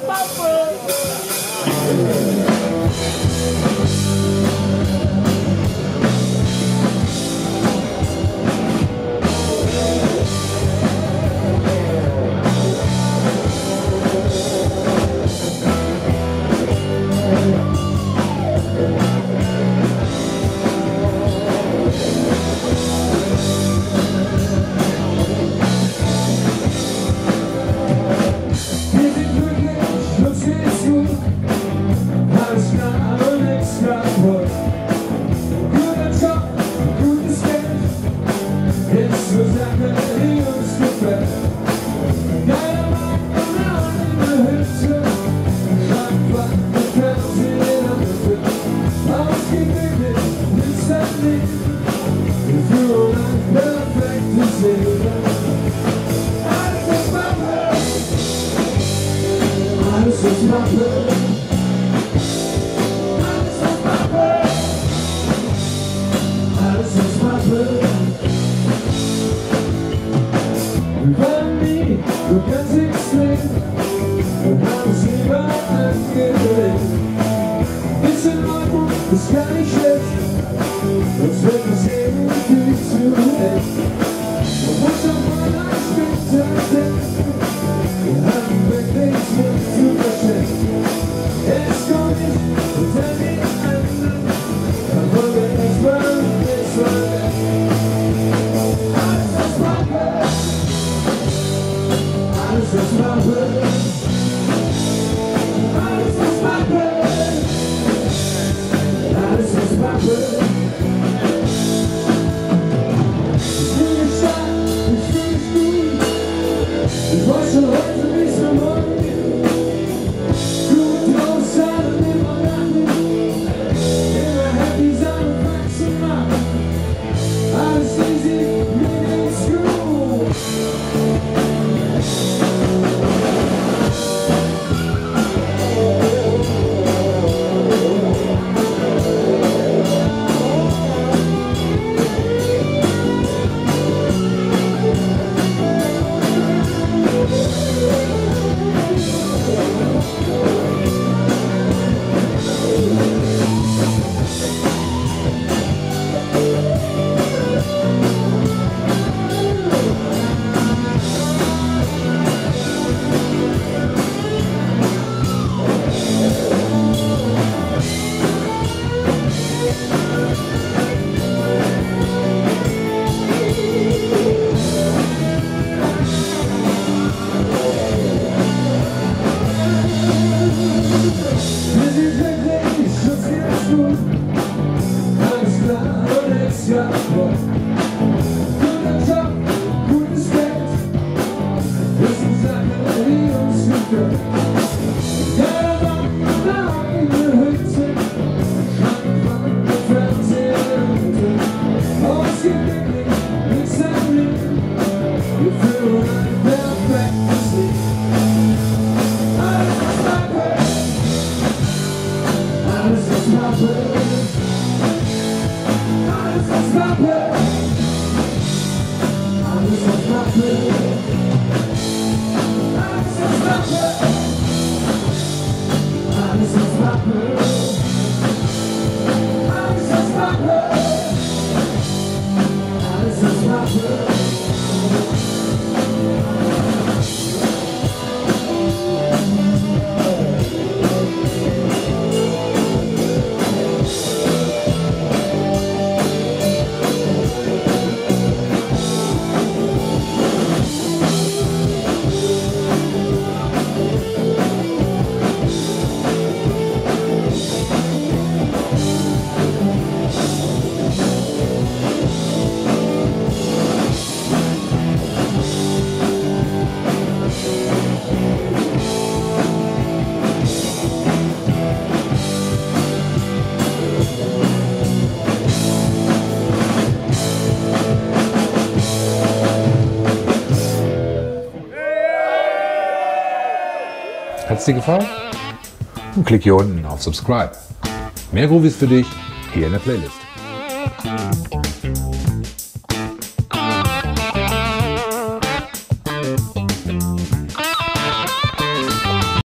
Ist gar nicht schlecht, sonst wird das Leben viel zu echt. Man muss auch mal ein Stück denken, wir haben wirklich nichts zu verstecken. Es kommt nicht unter den anderen, dann wollen wir nicht mal, nichts vergessen. Alles was Pappe, alles was Pappe, alles was Pappe. Alles was Pappe. Ich fühl mich stark, ich fühl mich gut. Ich wollte schon heute bis zum Morgen. Gut aussehen und immer lachen. Immer happy sein und wachsen machen. Alles easy, mir geht's gut. Guter Job, gutes Geld, das sind Sachen, die uns gefällt. Jeder Mann genau in der Hütte, Schrankwand, Fernseher, ausgeglichen, nichts am Leben, wir führen ein perfektes Leben. Alles was Pappe, alles was Pappe. Alles was Pappe, alles was Pappe, alles was Pappe, alles was Pappe, alles was Pappe, alles was Pappe. Hat's dir gefallen? Und klick hier unten auf Subscribe. Mehr Groovies für dich hier in der Playlist.